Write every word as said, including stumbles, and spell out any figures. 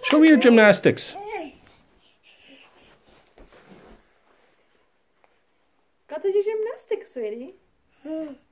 Show me your gymnastics. Got to do gymnastics, sweetie.